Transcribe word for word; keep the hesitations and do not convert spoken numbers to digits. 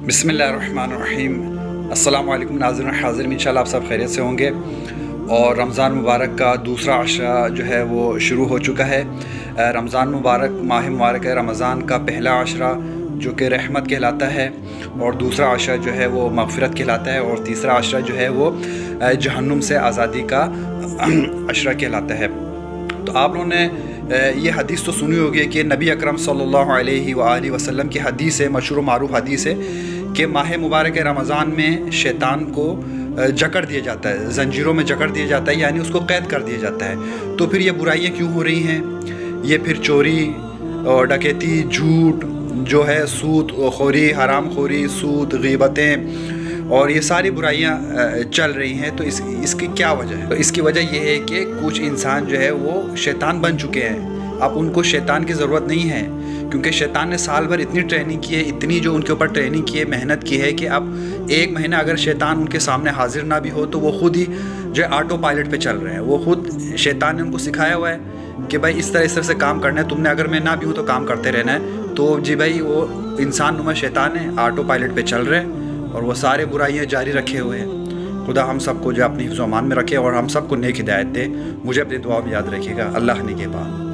बिस्मिल्लाहिर्रहमानिर्रहीम। अस्सलामु अलैकुम नाज़रीन हाज़िर, इंशाल्लाह आप सब खैरियत से होंगे। और रमज़ान मुबारक का दूसरा अशरा जो है वो शुरू हो चुका है। रमज़ान मुबारक माह मुबारक है। रमज़ान का पहला अशरा जो कि रहमत कहलाता है, और दूसरा अशरा जो है वो मग़फ़िरत कहलाता है, और तीसरा अशरा जो है वो जहन्नुम से आज़ादी का अशरा कहलाता है। तो आप लोगों ने ये हदीस तो सुनी होगी कि नबी अकरम सल्लल्लाहु अलैहि वालैहि वसल्लम की हदीस है, मशहूर मारूफ हदीस है कि माह मुबारक रमज़ान में शैतान को जकड़ दिया जाता है, ज़ंजीरों में जकड़ दिया जाता है, यानी उसको कैद कर दिया जाता है। तो फिर ये बुराइयाँ क्यों हो रही हैं? ये फिर चोरी और डकैती, झूठ जो है, सूद खोरी, हराम खोरी, सूद, ग़ीबतें और ये सारी बुराइयाँ चल रही हैं। तो इस इसकी क्या वजह है? तो इसकी वजह यह है कि कुछ इंसान जो है वो शैतान बन चुके हैं। अब उनको शैतान की ज़रूरत नहीं है, क्योंकि शैतान ने साल भर इतनी ट्रेनिंग की है, इतनी जो उनके ऊपर ट्रेनिंग की है, मेहनत की है कि अब एक महीना अगर शैतान उनके सामने हाजिर ना भी हो तो वो ख़ुद ही जो ऑटो पायलट पे चल रहे हैं। वो खुद शैतान ने उनको सिखाया हुआ है कि भाई इस तरह इस तरह से काम करना है, तुमने अगर मैं ना भी हूँ तो काम करते रहना है। तो जी भाई वो इंसान नुमा शैतान है, ऑटो पायलट पे चल रहे हैं और वो सारे बुराइयाँ जारी रखे हुए हैं। खुदा हम सबको जो अपनी हिफ्ज़-ओ-अमान में रखे और हम सबको नेक हिदायत दे। मुझे अपनी दुआ में याद रखिएगा। अल्लाह ने के बाद।